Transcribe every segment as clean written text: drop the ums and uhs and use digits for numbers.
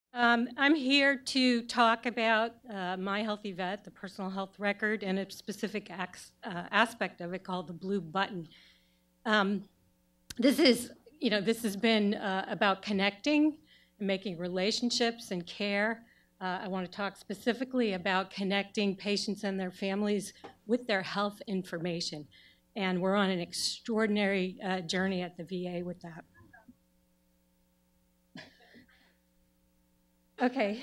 I'm here to talk about My Healthy Vet, the personal health record, and a specific aspect of it called the blue button. Um, this has been about connecting and making relationships and care. I want to talk specifically about connecting patients and their families with their health information. And we're on an extraordinary journey at the VA with that. Okay.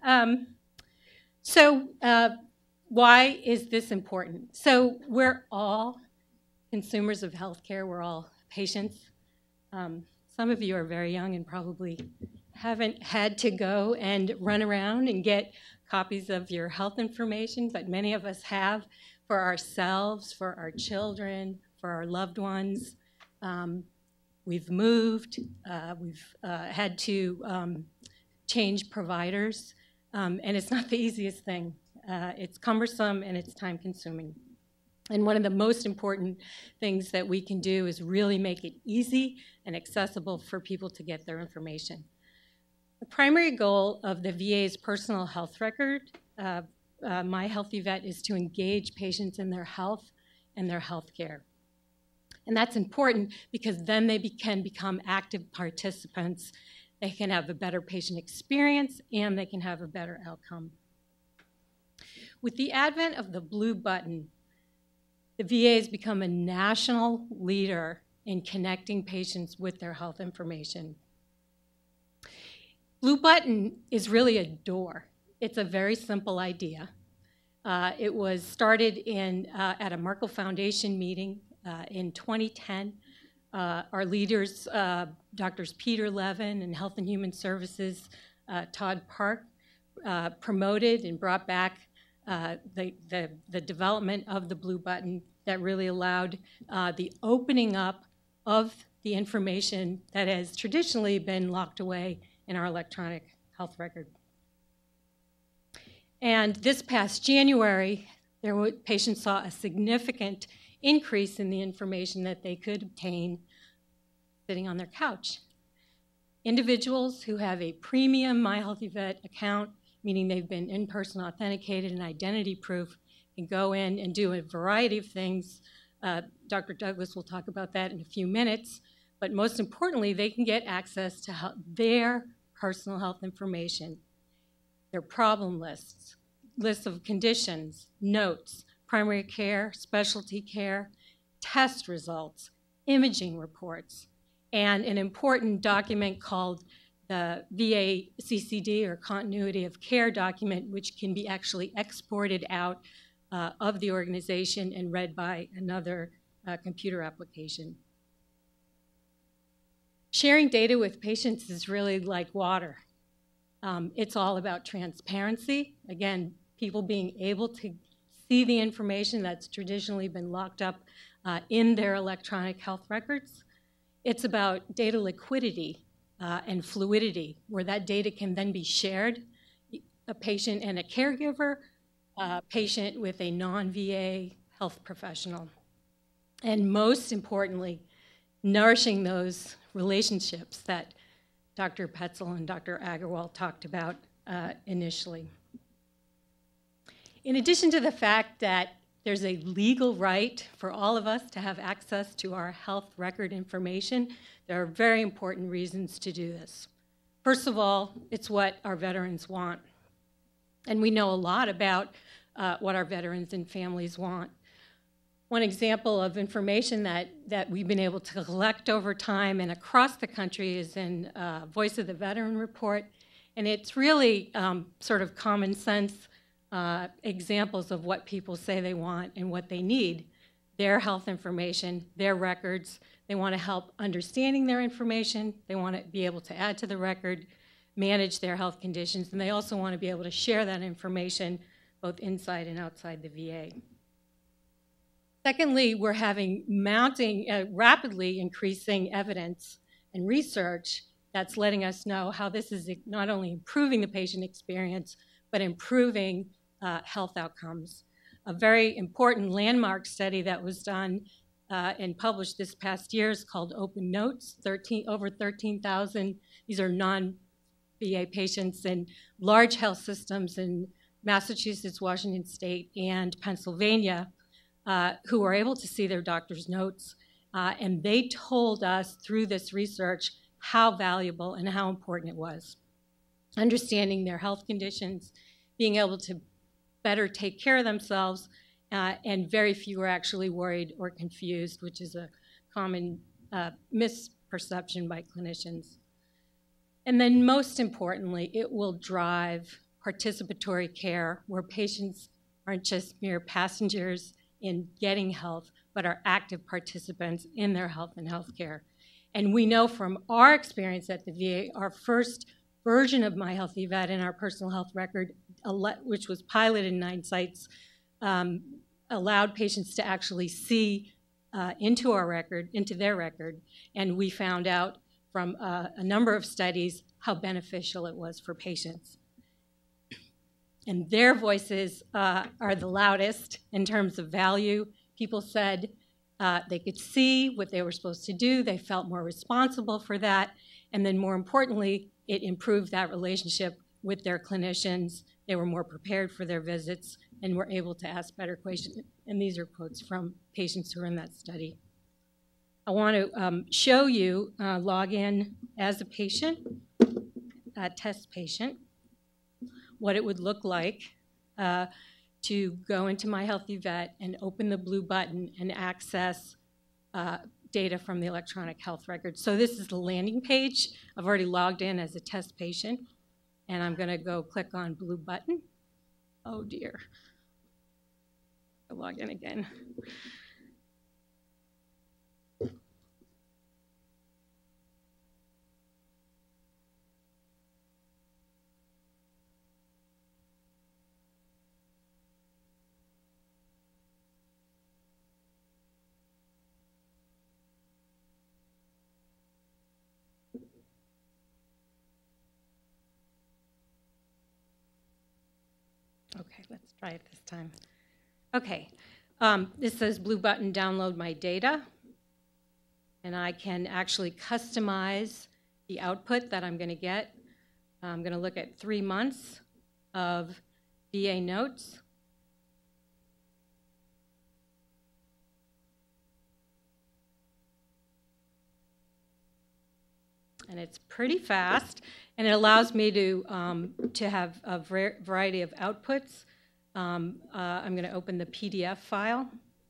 Why is this important? So we're all consumers of healthcare. We're all patients. Some of you are very young and probably haven't had to go and run around and get copies of your health information, but many of us have for ourselves, for our children, for our loved ones. We've moved. We've had to change providers, and it's not the easiest thing. It's cumbersome and it's time consuming. And one of the most important things that we can do is really make it easy and accessible for people to get their information. The primary goal of the VA's personal health record, My Healthy Vet, is to engage patients in their health and their health care. And that's important because then they can become active participants. They can have a better patient experience, and they can have a better outcome. With the advent of the blue button, the VA has become a national leader in connecting patients with their health information. Blue button is really a door. It's a very simple idea. It was started at a Merkel Foundation meeting in 2010. Our leaders, Drs. Peter Levin and Health and Human Services, Todd Park, promoted and brought back the development of the blue button that really allowed the opening up of the information that has traditionally been locked away in our electronic health record. And this past January, patients saw a significant increase in the information that they could obtain sitting on their couch. Individuals who have a premium My Healthy Vet account, meaning they've been in-person authenticated and identity proof, can go in and do a variety of things. Dr. Douglas will talk about that in a few minutes. But most importantly, they can get access to their personal health information, their problem lists, lists of conditions, notes, primary care, specialty care, test results, imaging reports, and an important document called the VA CCD, or Continuity of Care document, which can be actually exported out of the organization and read by another computer application. Sharing data with patients is really like water. It's all about transparency. Again, people being able to see the information that's traditionally been locked up in their electronic health records. It's about data liquidity and fluidity, where that data can then be shared, a patient and a caregiver, a patient with a non-VA health professional. And most importantly, nourishing those relationships that Dr. Petzel and Dr. Agarwal talked about initially. In addition to the fact that there's a legal right for all of us to have access to our health record information, there are very important reasons to do this. First of all, it's what our veterans want. And we know a lot about what our veterans and families want. One example of information that we've been able to collect over time and across the country is in Voice of the Veteran report. And it's really sort of common sense examples of what people say they want and what they need. Their health information, their records. They want to help understanding their information. They want to be able to add to the record, manage their health conditions, and they also want to be able to share that information both inside and outside the VA. Secondly, we're having rapidly increasing evidence and research that's letting us know how this is not only improving the patient experience, but improving health outcomes. A very important landmark study that was done and published this past year is called Open Notes. Over 13,000, these are VA patients in large health systems in Massachusetts, Washington State, and Pennsylvania who were able to see their doctor's notes. And they told us through this research how valuable and how important it was. Understanding their health conditions, being able to better take care of themselves, and very few are actually worried or confused, which is a common misperception by clinicians. And then most importantly, it will drive participatory care where patients aren't just mere passengers in getting health, but are active participants in their health and healthcare. And we know from our experience at the VA, our first version of My Healthy Vet in our personal health record, which was piloted in 9 sites, allowed patients to actually see into our record, into their record, and we found out from a number of studies how beneficial it was for patients. And their voices are the loudest in terms of value. People said they could see what they were supposed to do. They felt more responsible for that. And then more importantly, it improved that relationship with their clinicians. They were more prepared for their visits and were able to ask better questions. And these are quotes from patients who were in that study. I want to show you log in as a patient, a test patient, what it would look like to go into My Healthy Vet and open the blue button and access data from the electronic health record. So this is the landing page. I've already logged in as a test patient, and I'm going to go click on blue button. Oh dear. I'll log in again. Okay, let's try it this time. Okay, this says blue button, download my data. And I can actually customize the output that I'm going to get. I'm going to look at 3 months of VA notes. And it's pretty fast, and it allows me to have a variety of outputs. I'm going to open the PDF file.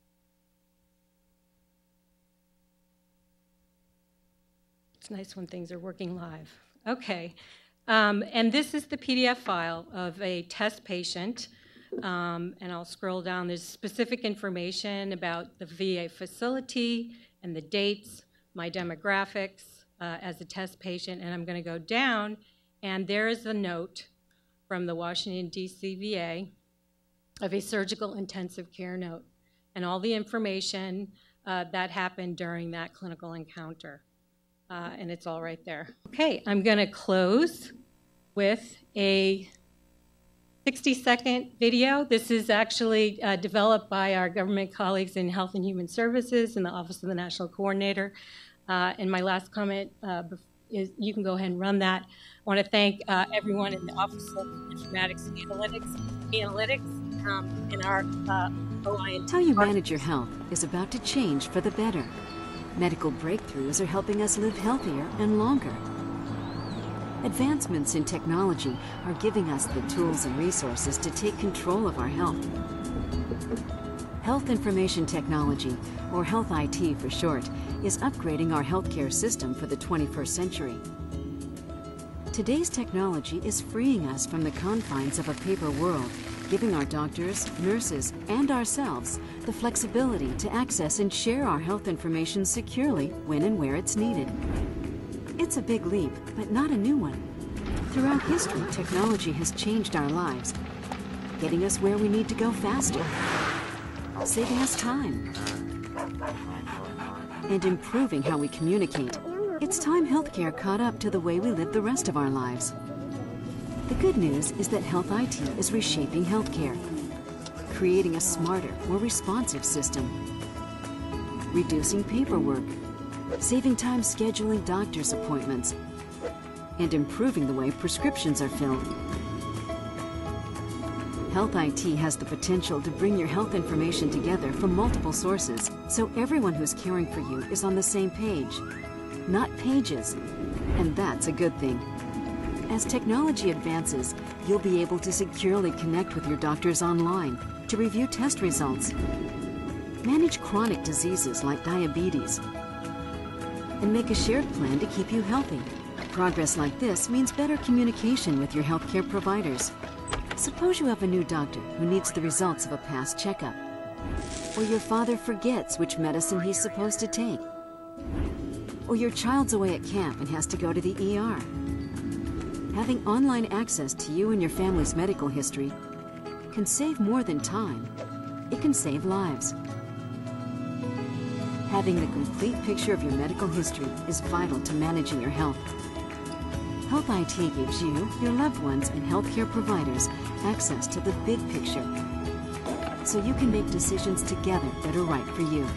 It's nice when things are working live. Okay, and this is the PDF file of a test patient, and I'll scroll down. There's specific information about the VA facility and the dates, my demographics, as a test patient, and I'm going to go down, and there is a note from the Washington, D.C. VA of a surgical intensive care note and all the information that happened during that clinical encounter. And it's all right there. Okay, I'm going to close with a 60-second video. This is actually developed by our government colleagues in Health and Human Services in the Office of the National Coordinator. And my last comment is you can go ahead and run that. I want to thank everyone in the Office of Informatics and Analytics in our OIN. How you manage your health is about to change for the better. Medical breakthroughs are helping us live healthier and longer. Advancements in technology are giving us the tools and resources to take control of our health. Health Information Technology, or Health IT for short, is upgrading our healthcare system for the 21st century. Today's technology is freeing us from the confines of a paper world, giving our doctors, nurses, and ourselves the flexibility to access and share our health information securely when and where it's needed. It's a big leap, but not a new one. Throughout history, technology has changed our lives, getting us where we need to go faster, saving us time, and improving how we communicate. It's time healthcare caught up to the way we live the rest of our lives. The good news is that Health IT is reshaping healthcare, creating a smarter, more responsive system, reducing paperwork, saving time scheduling doctor's appointments, and improving the way prescriptions are filled. Health IT has the potential to bring your health information together from multiple sources, so everyone who's caring for you is on the same page, not pages. And that's a good thing. As technology advances, you'll be able to securely connect with your doctors online to review test results, manage chronic diseases like diabetes, and make a shared plan to keep you healthy. Progress like this means better communication with your healthcare providers. Suppose you have a new doctor who needs the results of a past checkup, or your father forgets which medicine he's supposed to take, or your child's away at camp and has to go to the ER. Having online access to you and your family's medical history can save more than time. It can save lives. Having the complete picture of your medical history is vital to managing your health. Health IT gives you, your loved ones, and healthcare providers access to the big picture, so you can make decisions together that are right for you.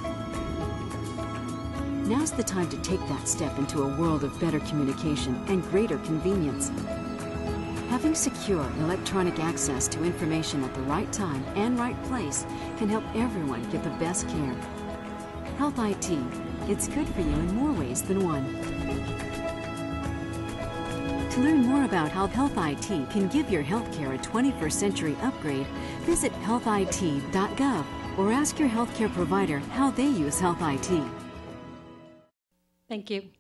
Now's the time to take that step into a world of better communication and greater convenience. Having secure electronic access to information at the right time and right place can help everyone get the best care. Health IT, it's good for you in more ways than one. To learn more about how Health IT can give your healthcare a 21st century upgrade, visit healthit.gov or ask your healthcare provider how they use Health IT. Thank you.